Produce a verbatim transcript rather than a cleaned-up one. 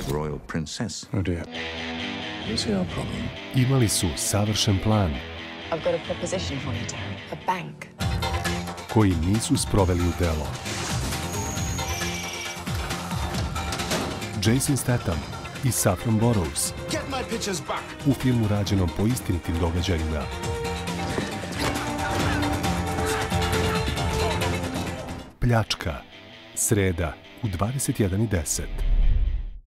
royal princess. Oh dear. What's your problem? Imali su savršen plan I've got a proposition for you, Darren. A bank. koji nisu sproveli u delo. Jason Statham i Saffron Burrows Get my pictures back! u filmu rađenom po istinitim događajima. Pljačka. Sreda u dvadeset jedan i deset.